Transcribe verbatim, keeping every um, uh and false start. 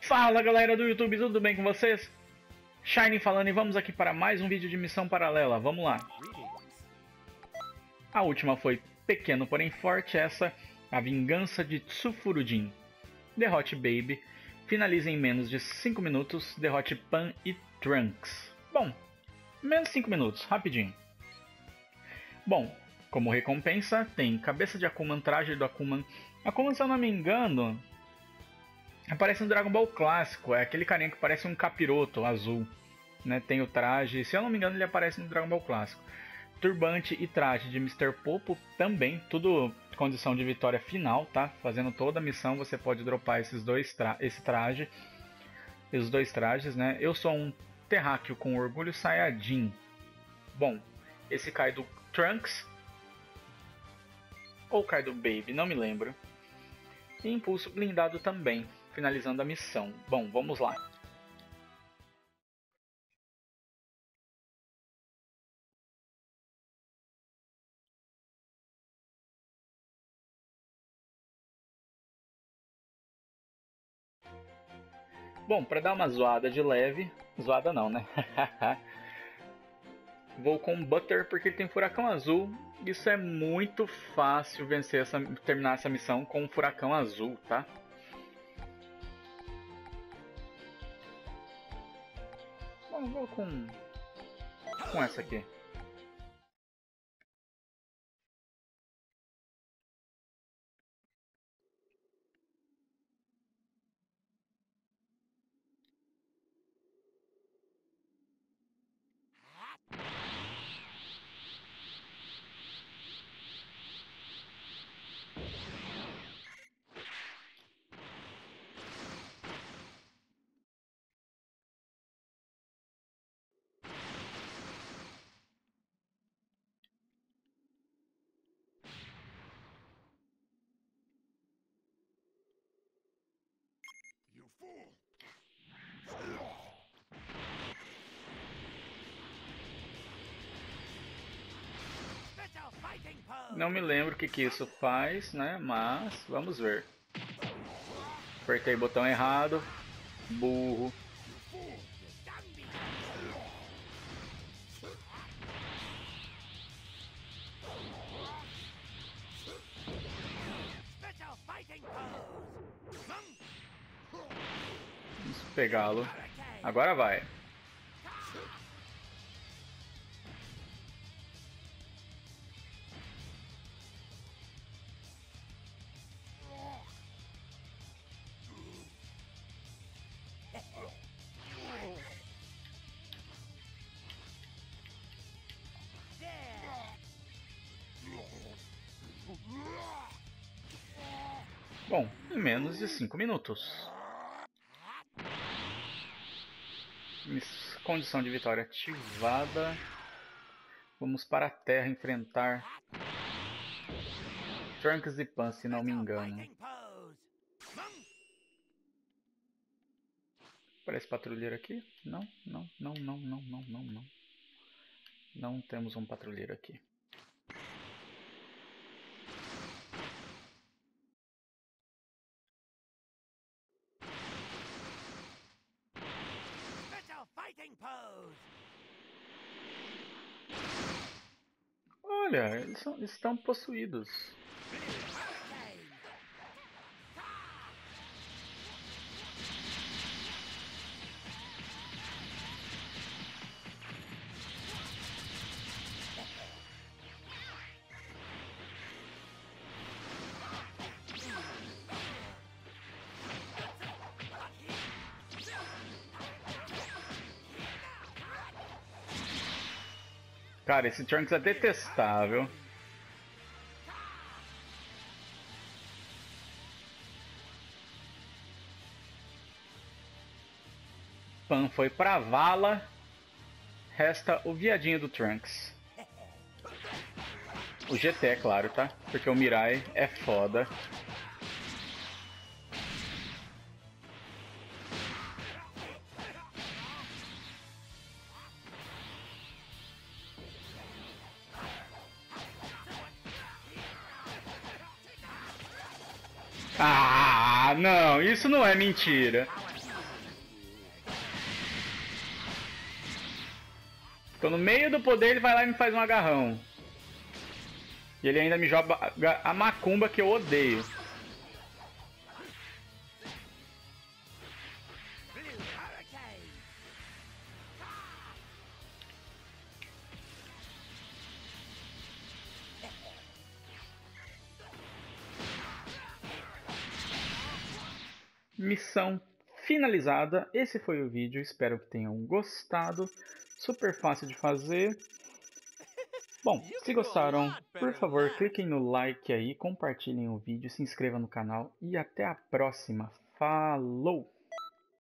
Fala galera do YouTube, tudo bem com vocês? Shiny falando e vamos aqui para mais um vídeo de missão paralela, vamos lá. A última foi pequeno porém forte, essa a vingança de Tsufurudin. Derrote Baby, finalize em menos de cinco minutos, derrote Pan e Trunks. Bom, menos cinco minutos, rapidinho. Bom, como recompensa tem cabeça de Akuman, traje do Akuman. Akuman, se eu não me engano, aparece no Dragon Ball clássico, é aquele carinha que parece um capiroto azul, né? Tem o traje, se eu não me engano ele aparece no Dragon Ball clássico. Turbante e traje de mister Popo também, tudo condição de vitória final, tá? Fazendo toda a missão você pode dropar esses dois tra esse traje, esses dois trajes, né? Eu sou um terráqueo com orgulho Saiyajin. Bom, esse cai do Trunks ou cai do Baby, não me lembro. E impulso blindado também, finalizando a missão. Bom, vamos lá. Bom, para dar uma zoada de leve, zoada não, né? Vou com Butter porque ele tem furacão azul. Isso é muito fácil vencer essa, terminar essa missão com um furacão azul, tá? Bom, vou com com essa aqui. Não me lembro o que, que isso faz, né? Mas vamos ver. Apertei o botão errado. Burro. Vamos pegá-lo. Agora vai. Bom, em menos de cinco minutos. Condição de vitória ativada. Vamos para a Terra enfrentar Trunks e Pan, se não me engano. Parece patrulheiro aqui? Não, não, não, não, não, não, não, não. Não temos um patrulheiro aqui. Olha, eles são, estão possuídos. Cara, esse Trunks é detestável. Pan foi pra vala. Resta o viadinho do Trunks. O G T, é claro, tá? Porque o Mirai é foda. Ah, não, isso não é mentira. Tô no meio do poder, ele vai lá e me faz um agarrão. E ele ainda me joga a macumba que eu odeio. Missão finalizada. Esse foi o vídeo. Espero que tenham gostado. Super fácil de fazer. Bom, se gostaram, por favor, cliquem no like aí, compartilhem o vídeo, se inscrevam no canal e até a próxima. Falou!